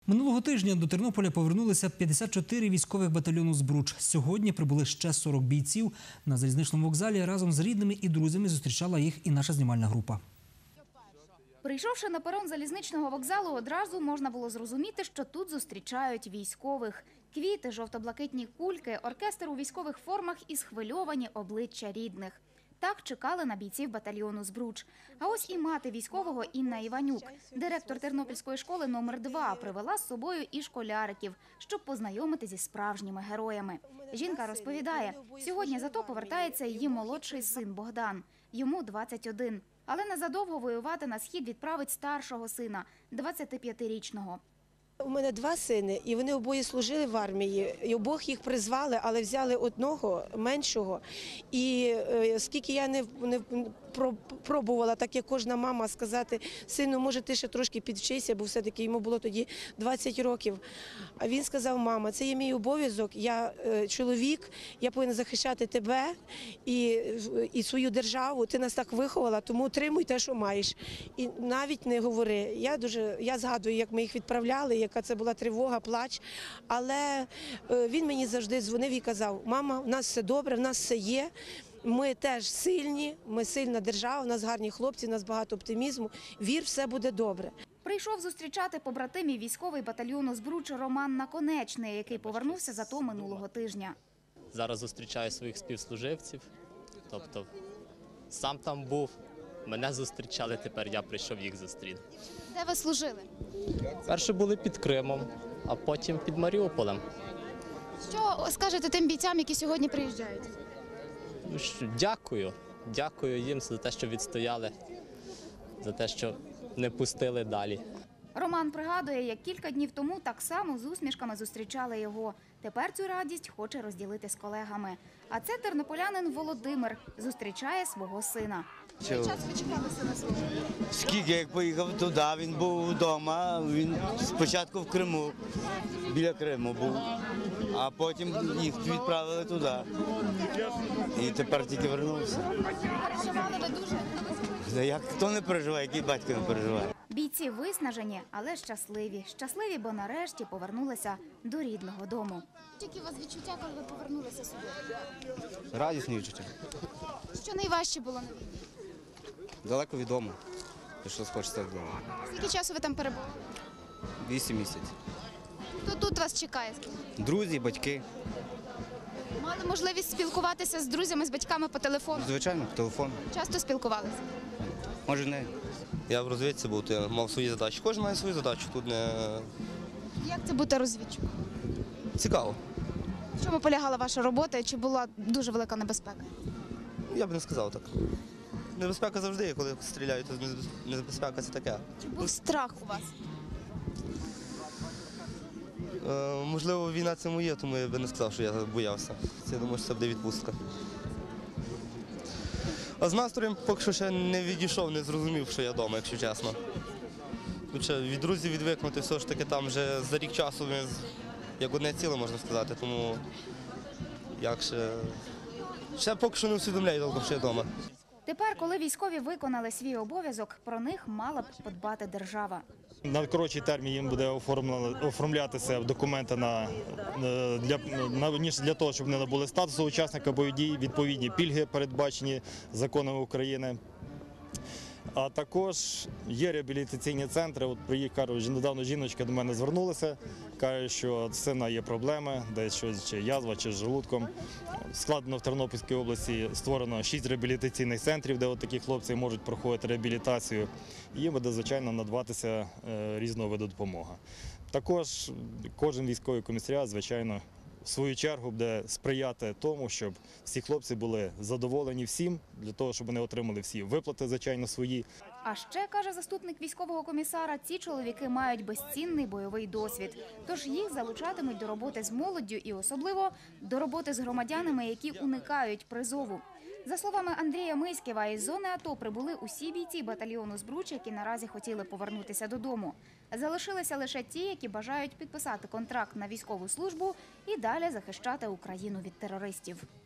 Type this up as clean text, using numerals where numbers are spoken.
Минулого тижня до Тернополя повернулися 54 військових батальйону «Збруч». Сьогодні прибули ще 40 бійців. На залізничному вокзалі разом з рідними і друзями зустрічала їх і наша знімальна група. Прийшовши на перон залізничного вокзалу, одразу можна було зрозуміти, що тут зустрічають військових. Квіти, жовто-блакитні кульки, оркестр у військових формах і схвильовані обличчя рідних. Так чекали на бійців батальйону «Збруч». А ось і мати військового Інна Іванюк, директор Тернопільської школи номер 2, привела з собою і школяриків, щоб познайомити зі справжніми героями. Жінка розповідає, сьогодні з АТО повертається її молодший син Богдан. Йому 21. Але незадовго воювати на схід відправить старшого сина, 25-річного. У мене два сини, і вони обоє служили в армії. І обох їх призвали, але взяли одного, меншого. І скільки я не пробувала, так як кожна мама, сказати, сину, може ти ще трошки підвчися, бо все-таки йому було тоді 20 років. А він сказав, мама, це є мій обов'язок, я чоловік, я повинен захищати тебе і свою державу, ти нас так виховала, тому отримуй те, що маєш. І навіть не говори. Я згадую, як ми їх відправляли, яка це була тривога, плач, але він мені завжди дзвонив і казав, мама, в нас все добре, в нас все є, ми теж сильні, ми сильна держава, у нас гарні хлопці, у нас багато оптимізму, вір, все буде добре. Прийшов зустрічати побратимів військовий батальйону «Збруч» Роман Наконечний, який повернувся з АТО минулого тижня. Зараз зустрічаю своїх співслуживців, тобто сам там був, мене зустрічали, тепер я прийшов їх зустріти. Де ви служили? Перше були під Кримом, а потім під Маріуполем. Що скажете тим бійцям, які сьогодні приїжджають? Дякую їм за те, що відстояли, за те, що не пустили далі. Роман пригадує, як кілька днів тому так само з усмішками зустрічали його. Тепер цю радість хоче розділити з колегами. А це тернополянин Володимир зустрічає свого сина. Який час ви чекали сина свого? Скільки, як поїхав туди, він був вдома, він спочатку в Криму, біля Криму був, а потім їх відправили туди. І тепер тільки повернувся. Переживали ви дуже? Як хто не переживає, який батько не переживає. Бійці виснажені, але щасливі. Щасливі, бо нарешті повернулися до рідного дому. Які у вас відчуття, коли ви повернулися сюди? Радісні відчуття. Що найважче було на війні? Далеко від дому. Що хочеться вдома. Скільки часу ви там перебували? 8 місяців. Хто тут вас чекає? Друзі, батьки. Мали можливість спілкуватися з друзями, з батьками по телефону? Звичайно, телефон. Часто спілкувалися? Може, не. Я в розвідці був, я мав свої задачі. Кожен має свою задачу, тут не Як це бути розвідчиком? цікаво. В чому полягала ваша робота і чи була дуже велика небезпека? Я б не сказав так. Небезпека завжди є, коли стріляють, то небезпека це таке. Чи був страх у вас? Можливо, війна це моє, тому я б не сказав, що я боявся. Я думаю, що це буде відпустка. А з настроєм поки що ще не відійшов, не зрозумів, що я вдома, якщо чесно. Тут ще від друзів відвикнути, все ж таки там вже за рік часу ми як одне ціле, можна сказати, тому як ще поки що не усвідомляю, що я вдома. Тепер, коли військові виконали свій обов'язок, про них мала б подбати держава. На коротший термін їм буде оформлятися документи для того, щоб вони набули статусу учасника бойових дій, відповідні пільги, передбачені законами України. А також є реабілітаційні центри. От приїхав недавно жіночка до мене звернулася, каже, що в сина є проблеми, десь щось, чи язва, чи з желудком. Складено в Тернопільській області, створено 6 реабілітаційних центрів, де от такі хлопці можуть проходити реабілітацію. І їм буде, звичайно, надаватися різного виду допомога. Також кожен військовий комісаріат, звичайно, в свою чергу буде сприяти тому, щоб всі хлопці були задоволені всім, для того, щоб вони отримали всі виплати, звичайно, свої. А ще, каже заступник військового комісара, ці чоловіки мають безцінний бойовий досвід. Тож їх залучатимуть до роботи з молоддю і особливо до роботи з громадянами, які уникають призову. За словами Андрія Миськіва, із зони АТО прибули усі бійці батальйону «Збруч», які наразі хотіли повернутися додому. Залишилися лише ті, які бажають підписати контракт на військову службу і далі захищати Україну від терористів.